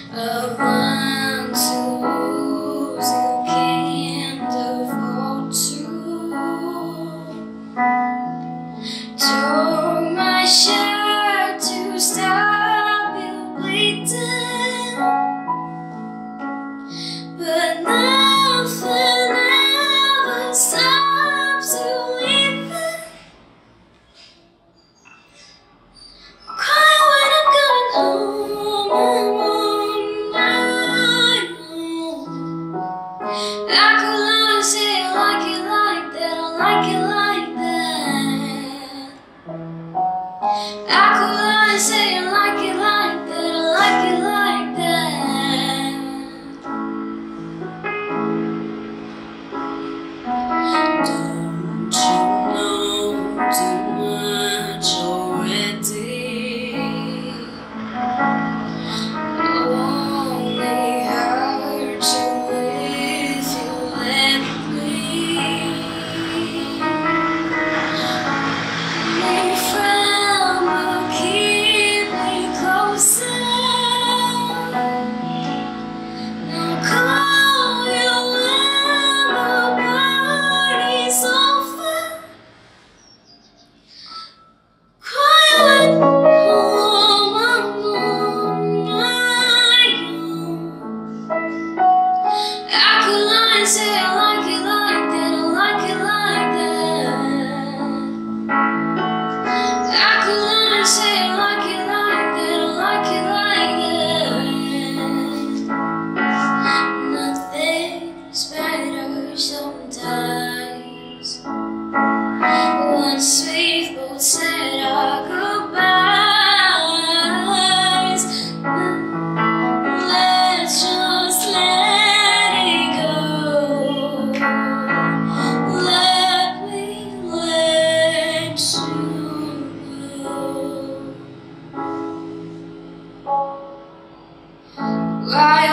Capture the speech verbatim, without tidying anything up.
A one to lose you can't afford to. Tore my shirt to stop you bleeding, but nothing ever stops you leaving. Cry when I'm going home, I'm on my own. I could lie and say I like it like that, I like it like that. I could lie and say I like it like that, I like it like that. Don't you know too much already? Only hurt you if you let me. Be friend, but keep me closer. Now call you when the party's over. Cry when home I'm on my own. I could lie and say I like it like that, I like it like that. I could lie and say I like it like that, I like it like that. Nothing's better sometimes. Once we've both said our goodbyes, let's just let it go. Let me let you go. Why